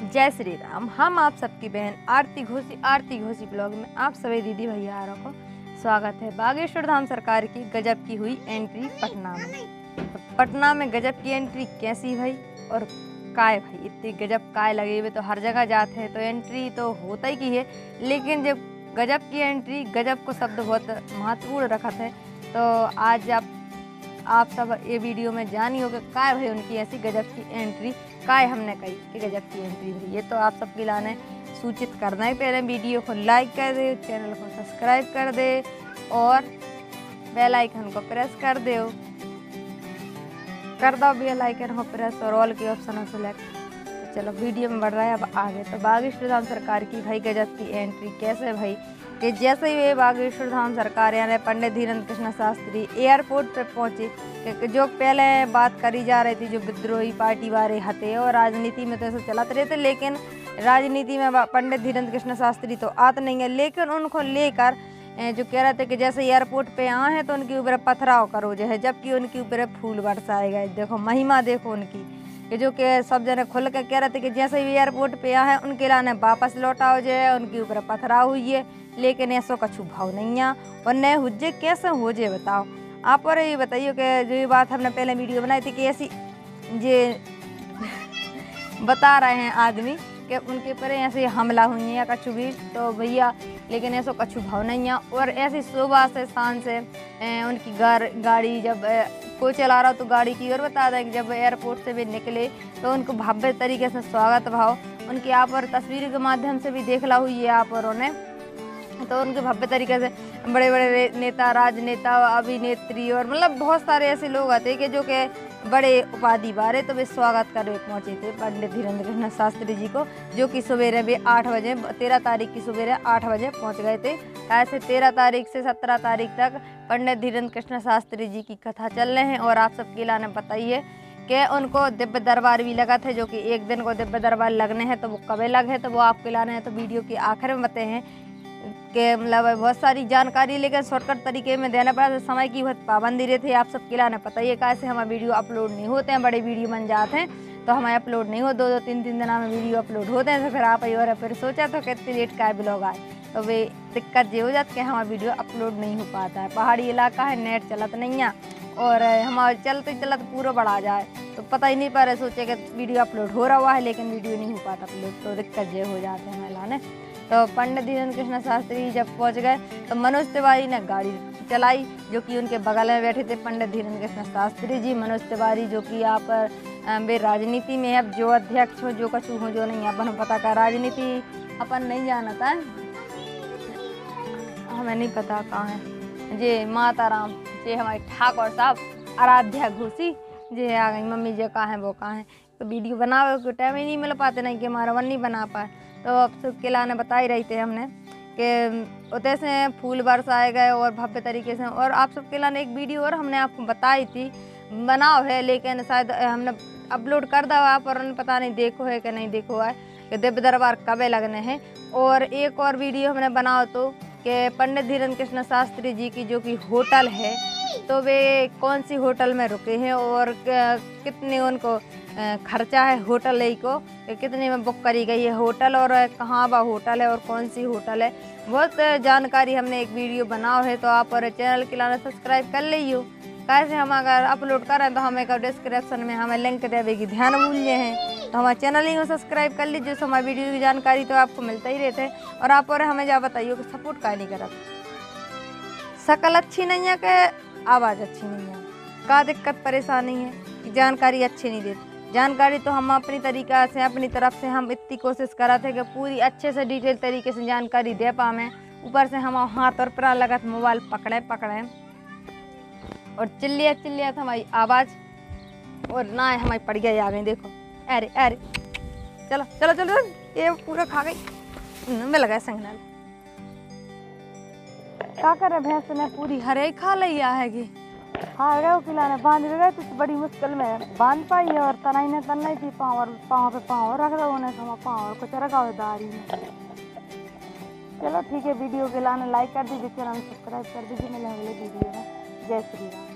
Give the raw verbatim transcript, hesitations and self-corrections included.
जय श्री राम। हम आप सबकी बहन आरती घोषी आरती घोषी ब्लॉग में आप सभी दीदी भैया को स्वागत है। बागेश्वर धाम सरकार की गजब की हुई एंट्री पटना में। तो पटना में गजब की एंट्री कैसी भाई और काय भाई, इतनी गजब काय लगे हुए तो हर जगह जाते हैं तो एंट्री तो होता ही की है, लेकिन जब गजब की एंट्री, गजब को शब्द बहुत महत्वपूर्ण रखा है। तो आज आप आप सब ये वीडियो में जानी होगा काय भाई उनकी ऐसी गजब की एंट्री काय हमने कही कि गजब की एंट्री हुई। ये तो आप सबके लाने सूचित करना है। पहले वीडियो को लाइक कर दे, चैनल को सब्सक्राइब कर दे और बेल आइकन को प्रेस कर दो कर दो बेल आइकन को प्रेस और ऑल के ऑप्शन को सेलेक्ट। तो चलो वीडियो में बढ़ रहा है अब आगे। तो बागेश्वर धाम सरकार की भाई गजब की एंट्री कैसे भाई कि जैसे ही वे बागेश्वर धाम सरकार यानी पंडित धीरेन्द्र कृष्ण शास्त्री एयरपोर्ट पे पहुंचे, जो पहले बात करी जा रही थी जो विद्रोही पार्टी वाले हते और राजनीति में तो ऐसे चलाते रहते, लेकिन राजनीति में पंडित धीरेन्द्र कृष्ण शास्त्री तो आते नहीं है, लेकिन उनको लेकर जो कह रहे थे कि जैसे एयरपोर्ट पे आए हैं तो उनके ऊपर पथराव करो जो है, जबकि उनके ऊपर फूल बरसाए गए। देखो महिमा देखो उनकी कि जो कि सब जने खुल के कह रहे थे कि जैसे भी एयरपोर्ट पे आए हैं उनके लाने वापस लौटाओ जो है, उनके ऊपर पथराव हुई है, लेकिन ऐसा कछु भाव नहीं है और नए हुज्जे कैसे हो जे बताओ आप। और ये बताइए कि जो ये बात हमने पहले वीडियो बनाई थी कि ऐसी ये बता रहे हैं आदमी कि उनके ऊपर ऐसे हमला हुई है या कछु भी, तो भैया लेकिन ऐसा कछु भाव नहीं है। और ऐसी सुबह से शान से ए, उनकी गार गाड़ी जब ए, कोई चला रहा तो गाड़ी की ओर बता दें कि जब एयरपोर्ट से भी निकले तो उनको भव्य तरीके से स्वागत भाव उनकी आप और तस्वीर के माध्यम से भी देखला हुई है आप और उन्हें, तो उनके भव्य तरीके से बड़े बड़े नेता, राजनेता, अभिनेत्री और मतलब बहुत सारे ऐसे लोग आते कि जो कि बड़े उपाधि बारे तो वे स्वागत कर पहुँचे थे पंडित धीरेन्द्र कृष्ण शास्त्री जी को, जो कि सवेरे वे आठ बजे तेरह तारीख की सवेरे आठ बजे पहुँच गए थे। ऐसे तेरह तारीख से सत्रह तारीख तक पंडित धीरेन्द्र कृष्ण शास्त्री जी की कथा चल रहे हैं। और आप सबके लाने बताइए कि उनको दिव्य दरबार भी लगा था, जो कि एक दिन को दिव्य दरबार लगने हैं, तो वो कब लगे तो वो आपके लाने हैं। तो वीडियो के आखिर में बताए हैं कि मतलब बहुत सारी जानकारी, लेकिन शॉर्टकट तरीके में देना पड़ा तो समय की बहुत पाबंदी रहती है। आप सबके लाने पता ही है कैसे हमारे वीडियो अपलोड नहीं होते हैं, बड़े वीडियो बन जाते हैं तो हमें अपलोड नहीं हो, दो दो तीन तीन दिन में वीडियो अपलोड होते हैं। तो फिर आप और फिर सोचा तो कितनी लेट का ब्लॉग आए, तो वे दिक्कत ये हो जाती है हमारा वीडियो अपलोड नहीं हो पाता है। पहाड़ी इलाका है, नेट चलत नहीं है और हमारे चलते चलते पूरा बढ़ा जाए तो पता ही नहीं पा रहे, सोचे कि वीडियो अपलोड हो रहा है लेकिन वीडियो नहीं हो पाता अपलोड, तो दिक्कत ये हो जाते हैं हमें लाने। तो पंडित धीरेन्द्र कृष्ण शास्त्री जब पहुंच गए तो मनोज तिवारी ने गाड़ी चलाई, जो कि उनके बगल में बैठे थे पंडित धीरेन्द्र कृष्ण शास्त्री जी। मनोज तिवारी जो कि यहाँ पर वे राजनीति में अब जो अध्यक्ष हो, जो कछु हो, जो नहीं अपन पता का राजनीति अपन नहीं जानता है, हमें नहीं पता कहाँ है जे माता राम जे हमारे ठाकुर साहब आराध्या घोषी जे आ गई, मम्मी जे कहाँ है वो कहाँ है। तो वीडियो बनावे को टाइम ही नहीं मिल पाते, नहीं कि हमारा वन नहीं बना पाए। तो अब सबके लाने बता ही रही थे हमने कि उतने से फूल बरसाए गए और भव्य तरीके से। और आप सबके लाने एक वीडियो और हमने आपको बताई थी बनाओ है, लेकिन शायद हमने अपलोड कर दो आप और पता नहीं देखो है कि नहीं देखो है कि दिव्य दरबार कब लगने हैं। और एक और वीडियो हमने बनाओ तो कि पंडित धीरेन्द्र कृष्ण शास्त्री जी की जो कि होटल है तो वे कौन सी होटल में रुके हैं और कितने उनको खर्चा है होटल ही को, कितने में बुक करी गई है होटल और कहाँ वह होटल है और कौन सी होटल है, बहुत जानकारी हमने एक वीडियो बनाओ है। तो आप और चैनल के लाने सब्सक्राइब कर लीजिए। कैसे हम अगर अपलोड करें तो हमें डिस्क्रिप्शन में हमें लिंक देवे की ध्यान भूलिए हैं, तो हमारे चैनल ही को सब्सक्राइब कर लीजिए, तो हमारी वीडियो की जानकारी तो आपको मिलता ही रहते हैं। और आप और हमें जा बताइए कि सपोर्ट का नहीं करा, शकल अच्छी नहीं है कि आवाज़ अच्छी नहीं है, का दिक्कत परेशानी है कि जानकारी अच्छी नहीं देती। जानकारी तो हम अपनी तरीक़ा से अपनी तरफ से हम इतनी कोशिश करा थे कि पूरी अच्छे से डिटेल तरीके से जानकारी दे पाएँ। ऊपर से हम हाथ और पैर लगा मोबाइल पकड़े पकड़े और चिल्लिया चिल्लिया था हमारी आवाज़ और ना हमारी पड़ गई आ गई। देखो अरे अरे चलो चलो चलो ये पूरा खा गई, मिल गया संगनाल क्या करे भैंस ने पूरी हरे खा लिया है कि हाँ गए खिलाने बांध भी गए तो बड़ी मुश्किल में बांध पाई है और तनाई ने तनाई थी पाँव और पाँव पे पाँव रख दो उन्हें तो पाँव और कुछ रखा हुआ दारी में। चलो ठीक है, वीडियो के लाने लाइक कर दीजिए, चैनल सब्सक्राइब कर दीजिए, मिलेंगे अगले वीडियो में। जय श्री राम।